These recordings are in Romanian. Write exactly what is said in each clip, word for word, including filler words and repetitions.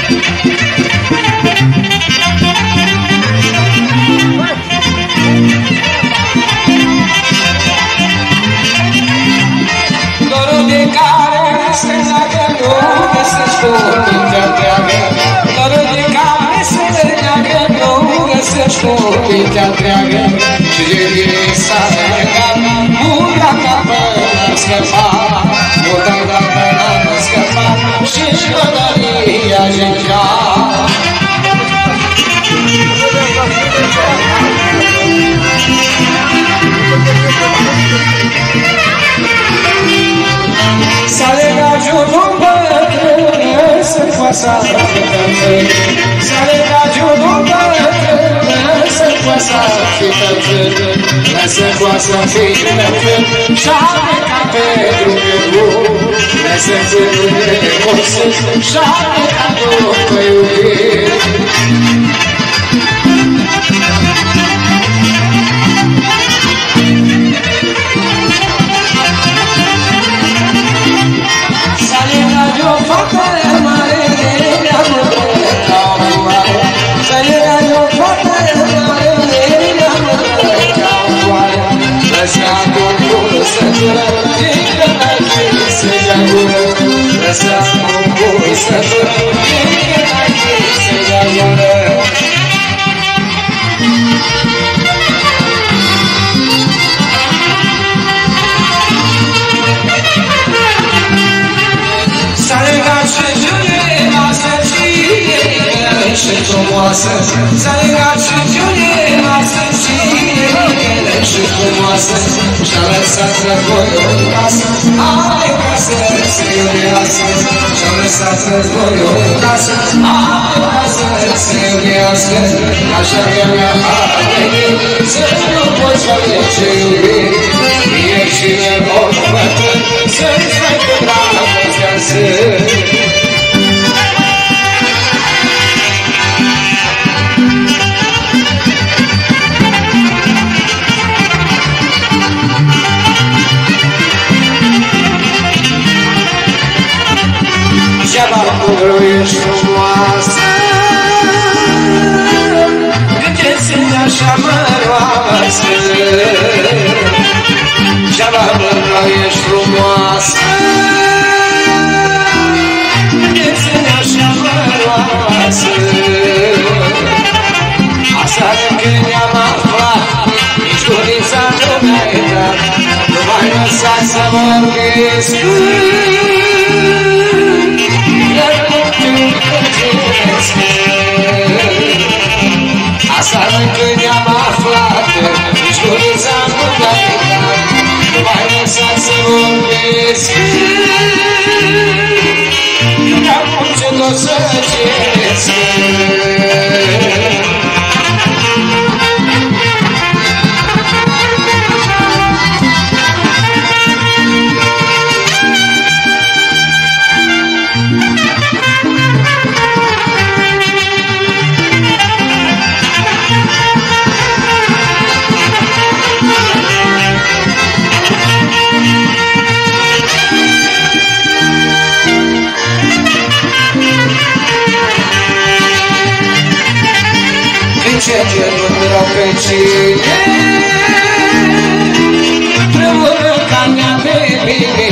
Dorul de care se leagă nu găsești o mintea întreagă. Dorul de care se leagă nu găsești o mintea întreagă. Și de tine s-a legat, mura ca până scăpat. Mura ca până scăpat și-și pădăria gengea. S-a legat jurul bătrân, să-i poasa fetățân. S-a legat jurul bătrân, să-i poasa fetățân. Să-i poasa fetățân, și-a legat pe drumul bun. Să-i fântâne consânt, și-a legat după iubire. S-a legat și Giuliana săcine și frumoasă, și-a lăsat războiul în casă. Hai casă să iubească, și-a lăsat războiul în casă. Hai casă să iubească, așa că mi-a venit să nu poți alege iubire. Fie cine vor bătrân să-ți mai cu dragostea să. Degeaba acolo ești frumoasă, cât te simți așa măroasă. Degeaba acolo ești frumoasă, cât te simți așa măroasă. Aseară când ne-am aflat, nici gurița nu mi-ai dat, nu m-ai lăsat să vorbesc. Aseară când ne-am aflat, nici gurița nu mi-ai dat, nu m-ai lăsat să vorbesc. Dar cum ce tot să răcesc. Ce mândră pe cine tremură ca mea pe mine.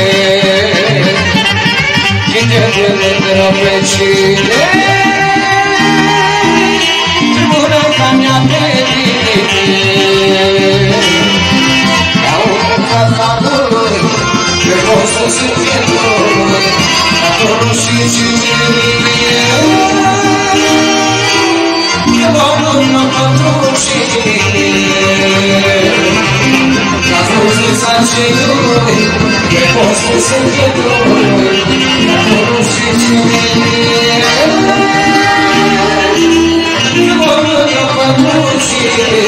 Ce mândră pe cine tremură ca mea pe mine. Ca un căfatul pe rostul sufletului, acolo și cine Domnul mă pătrușine, ca frunzul sarcinului, pe postul sângetului, acolo și cine. Domnul mă pătrușine.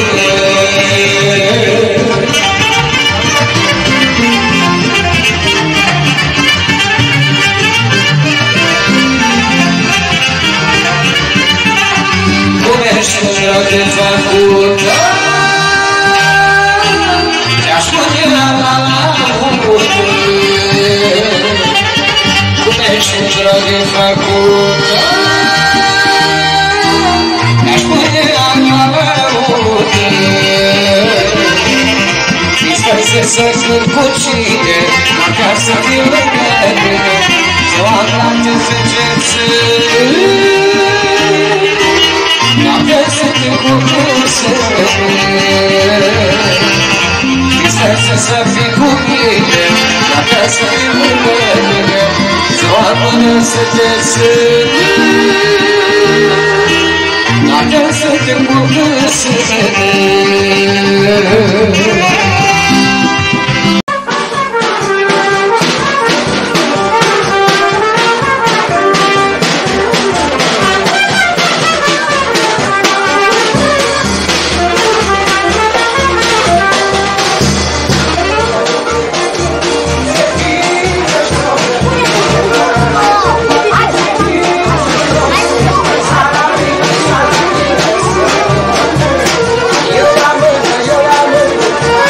De făcută, te-aș pune la la la cum ești într-o de făcută. să cânt cu cine, măcar să fiu lângă tine. Ziua noapte ziceți, noapte să fiu cu cusele. Visează să fii cu mine, măcar să fiu lângă tine. Ziua noapte ziceți, noapte să fiu cu cusele. Eu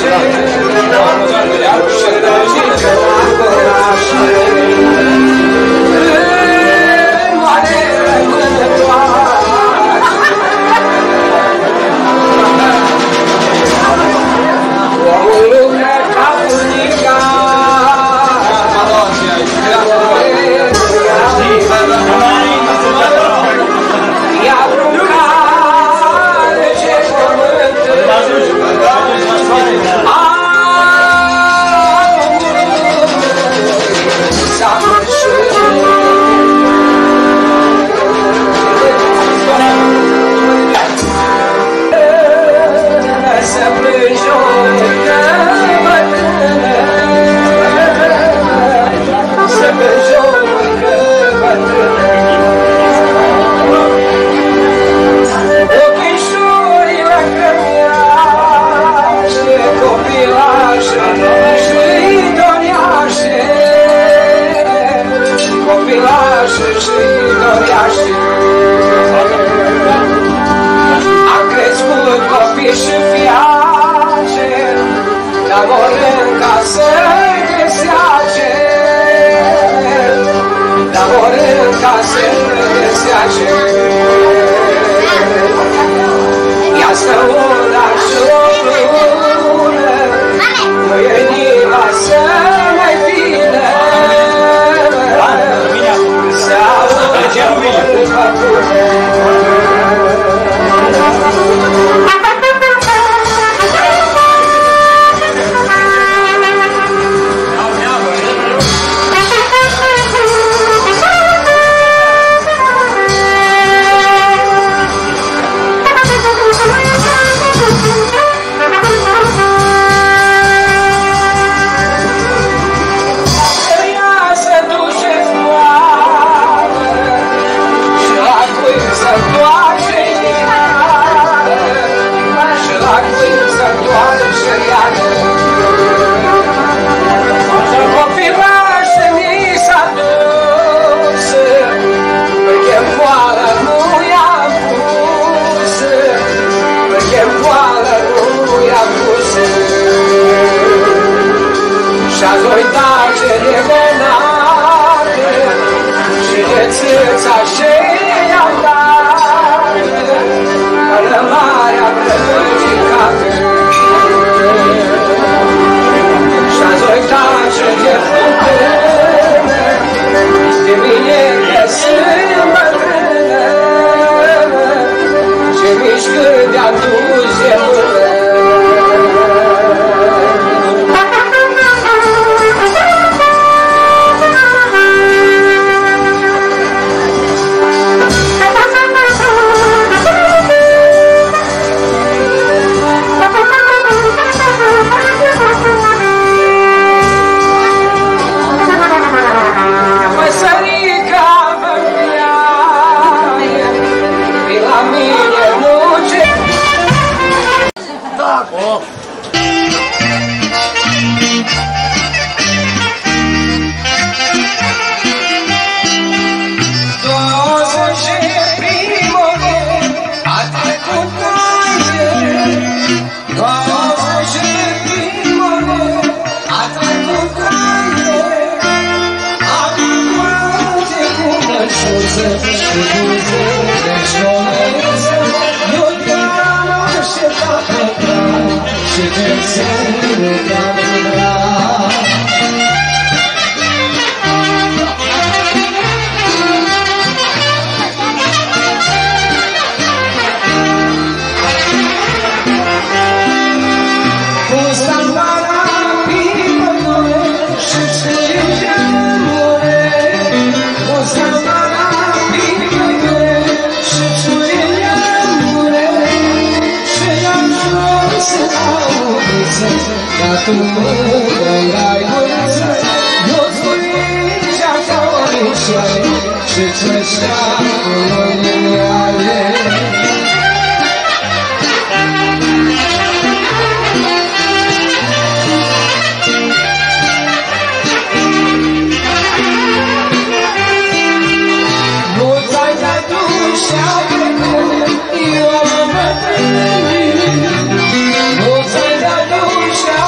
我在那路上。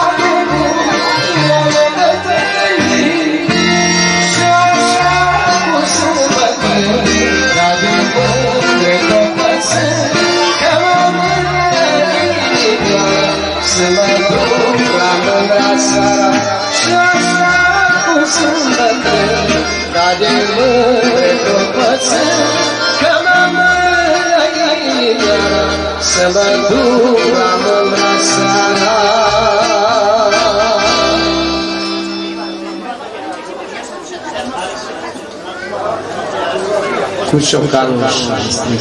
mă duc la mândra seara. Cu ciocanul și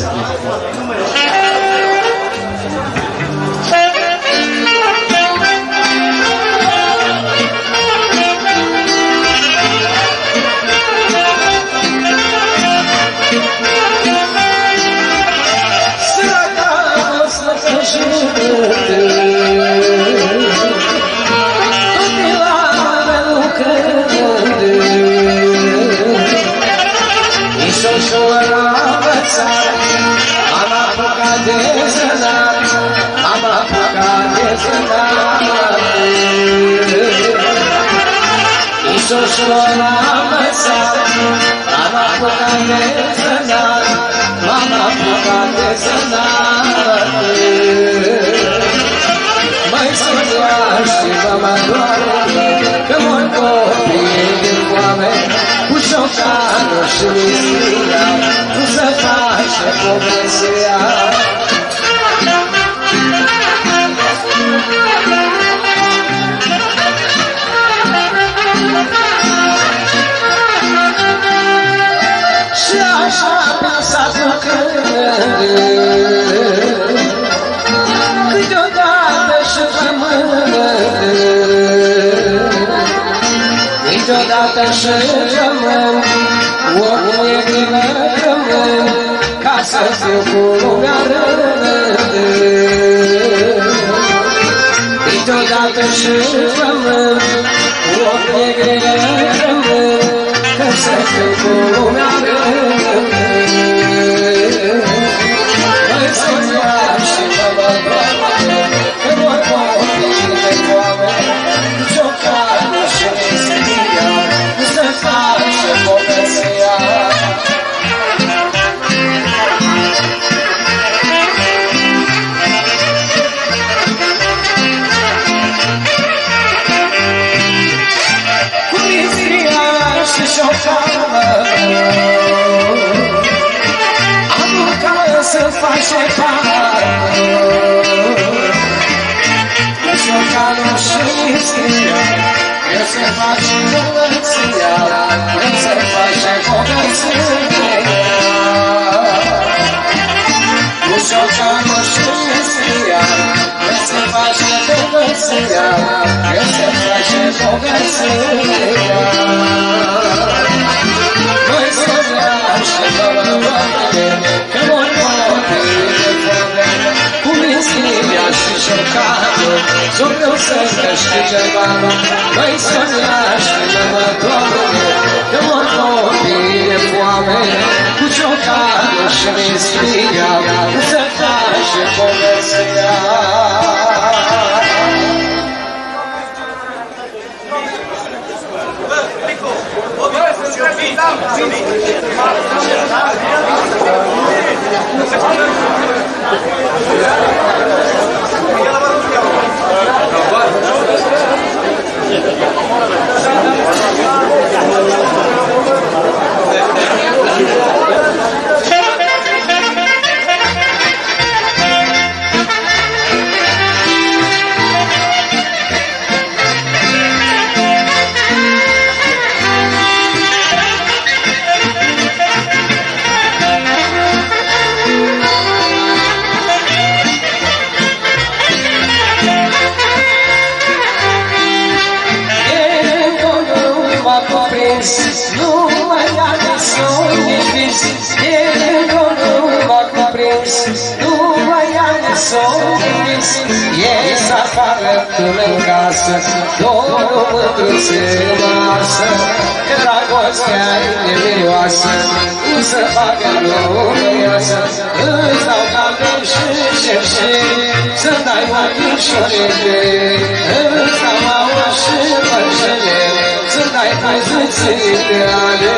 mai soțoară și mă mă doare, că mor copiii de foame, cu ciocanul și misiunea, nu se face povestea. Și așa pe satul cânde, câteodată și frămânde, câteodată și frămând, omul e gână-frămând, ca să fiu cu lumea rândă. Câteodată și frămând, omul e gână-frămând, ca să fiu cu lumea rândă. Mai soțoară și mă mă doare, că mor copiii de foame, cu ciocanul și misiunea, nu se face povestea. Cu misiunea și ciocanul să face pară, cu ciocanul și misiunea, el se face bogăția, el se face bogăția. Cu ciocanul și misiunea, el se face bogăția, el se face bogăția. Noi soțoară și mă mă doare, că mor copiii de foame, cu misiunea și ciocanul, s-o greu să câștige baba. Noi soțoară și mă mă doare, că mor copiii de foame, cu ciocanul și misiunea, nu se face povestea. Nu mai am somn nici vis, eu nu m-am cuprins. Nu mai am somn nici vis, ies afară până în casă, două mândruțe masă, că dragostea-i nemirioasă, nu se facă lumioasă. Îți dau campion și șerșe, să-mi dai ochișorele, îți dau aur și părșele, să dai pazuțile ale.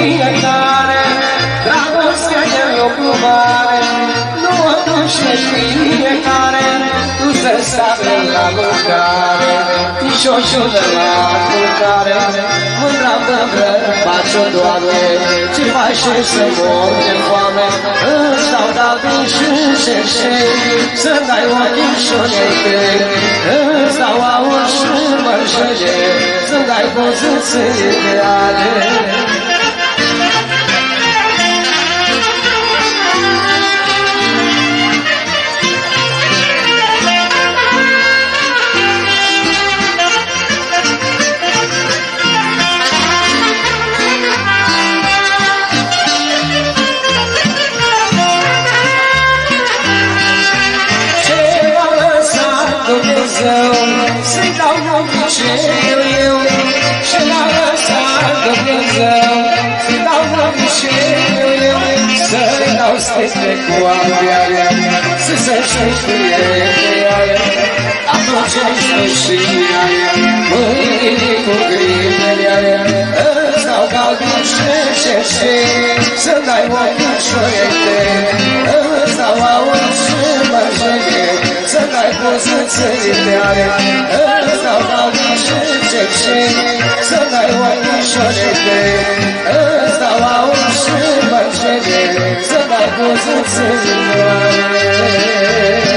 fiecare, dragostea e lucru mare, nu o duce fiecare, tu să stai la mâncare, nici o judă la culcare, mândra mândră, faci-o, Doamne, ce faci să mor de foame, îți dau dalbin și încercei, să-mi dai ochișorii tăi, îți dau aur și mărșăge, să-mi dai buzuțe de ale. Să-i dau năbușeu eu, și l-a lăsat Dumnezeu. Să-i dau năbușeu eu, să-i dau sticlă cu apă, să se știe de aia, atunci-i și aia, mâine cu grimele aia, îți dau galben și cerșei, să-mi dai ochișoiete, îți dau aur și mărșăie, să-mi dai buzuțele de aia, îți dau galben și cerșei, să-mi dai ochișoiete, îți dau aur și mărșăie, să-mi dai buzuțele de aia.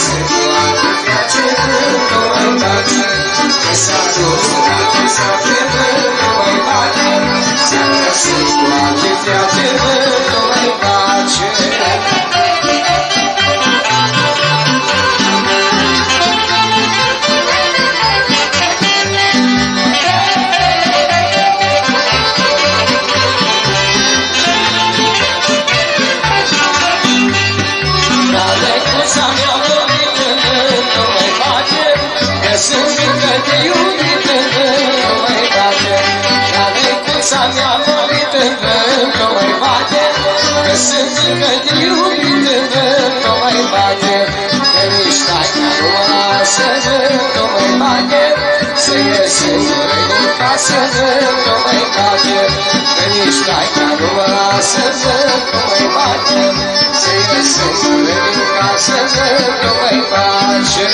iese cu atâtea ce vânt o mai bate, că s-a dus în atâția ce vânt o mai bate, s-a găsit cu atâtea ce vânt o mai bate. Sunt mică de iubit în vânt, o mai bate, la lecuța mea vorbit în vânt, o mai bate, că sunt mică de iubit în vânt, o mai bate, că nici taica nu mă lasă vânt, o mai bate, să ies singură din casă vânt, o mai bate, că nici taica nu mă lasă vânt, o mai bate, să ies singură din casă vânt, o mai bate.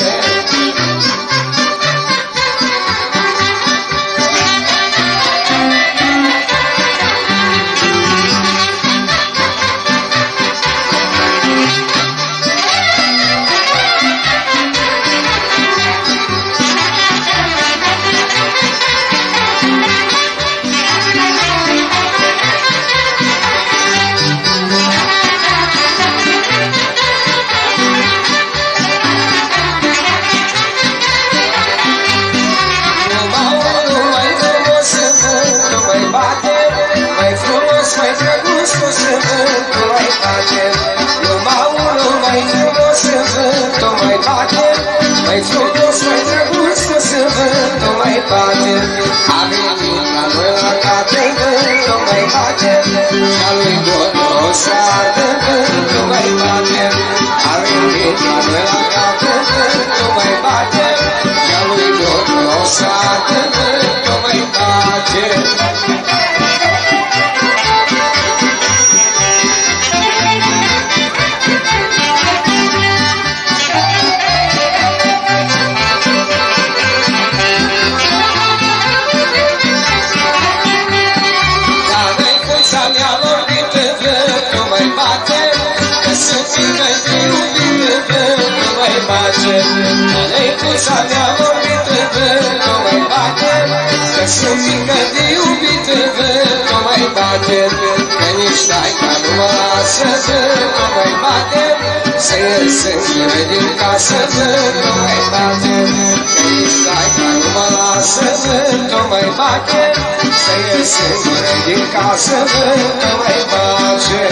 Mai frumos, mai drăguț, că se vânt, o mai bate, a venit la noi la cate, vânt, o mai bate, și-a lui Domnul să ardă vânt, o mai bate, a venit la noi la cate, vânt, o mai bate, și-a lui Domnul să ardă vânt, o mai bate. La lecuța mea vorbit în vânt, o mai bate, că sunt fică de iubit în vânt, o mai bate, că nici taica nu mă lasă vânt, o mai bate, să ies singură din casă vânt, o mai bate, că nici taica nu mă lasă vânt, o mai bate, să ies singură din casă vânt, o mai bate.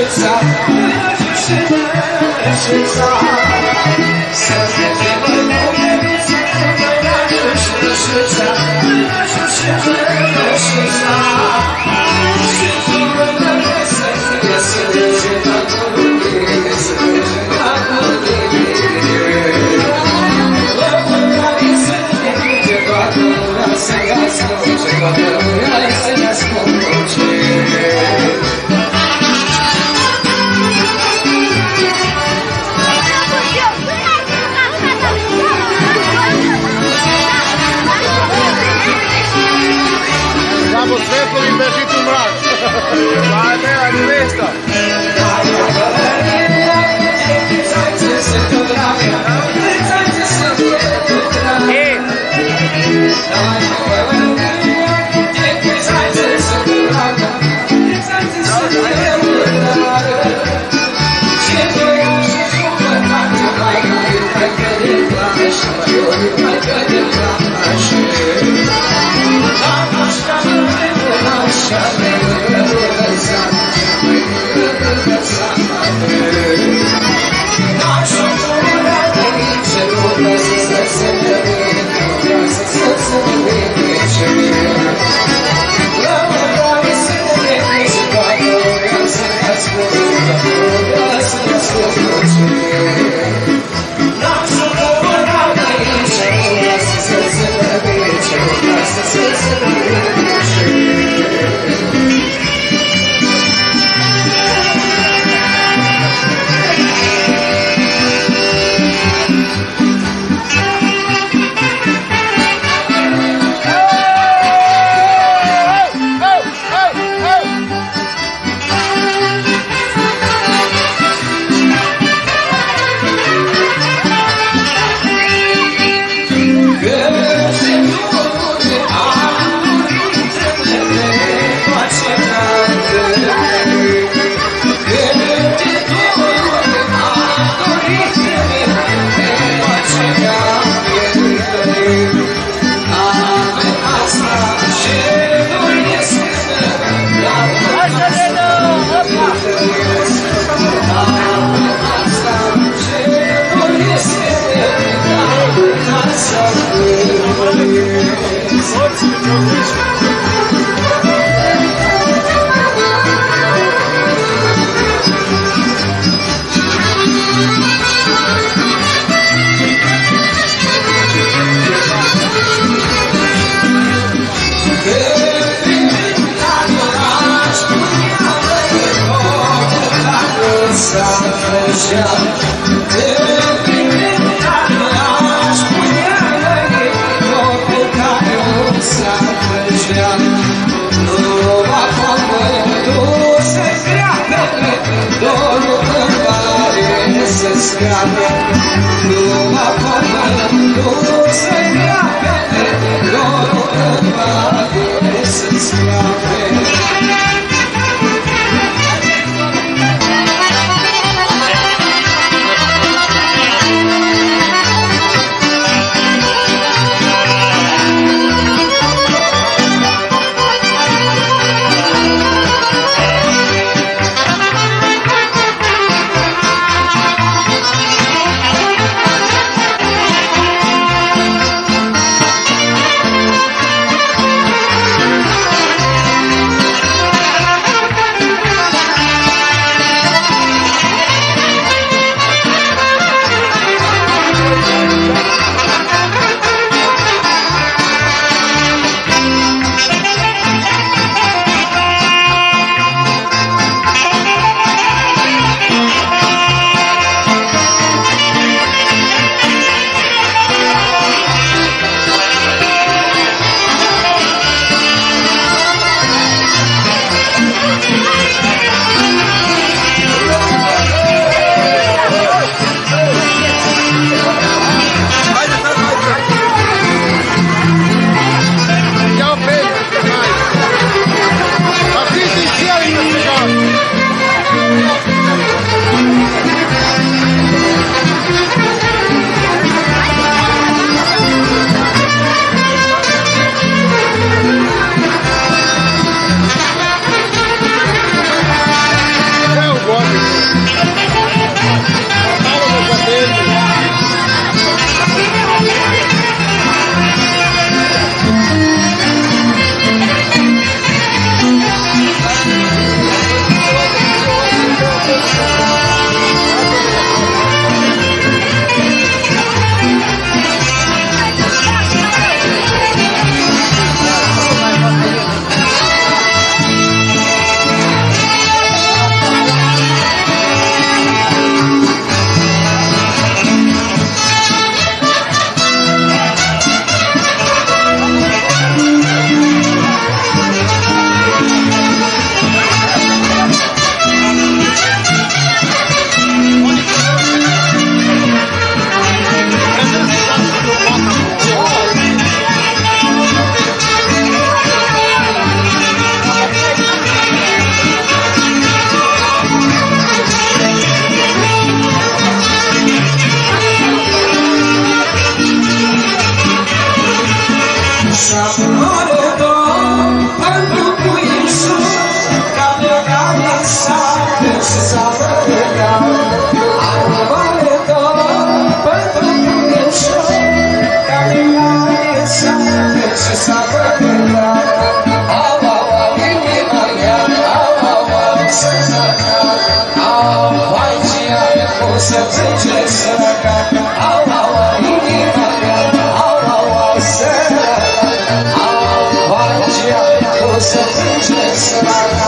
Thank you. o să plânge săraca, au, au, au, inima mea, au, au, au, săraca, au, Angea, o să plânge săraca.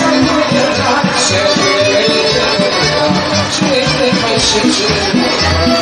Shit, shit.